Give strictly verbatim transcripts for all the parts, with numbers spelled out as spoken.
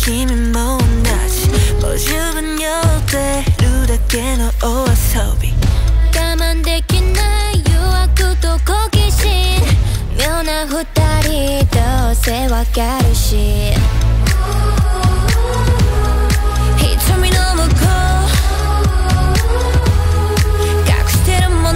君も同じもう十分酔ってるだけのお遊び我慢できない誘惑と好奇心妙な二人どうせわかるし瞳の向こう隠してるもの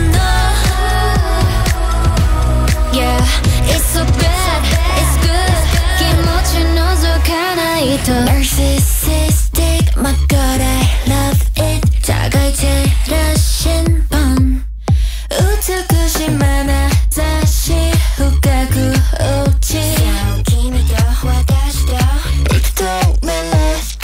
Yeah, it's so bad, it's good 気持ち覗かないと Narcissistic まこれ Love it 互い照らしんぽん美しい眼差し深く落ち君と私と幾透明な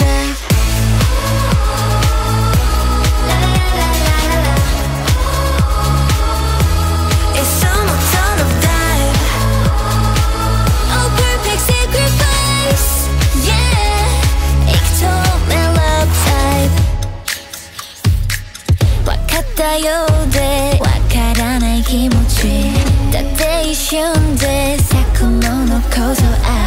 ようでわからない気持ちだって一瞬で咲くものこそある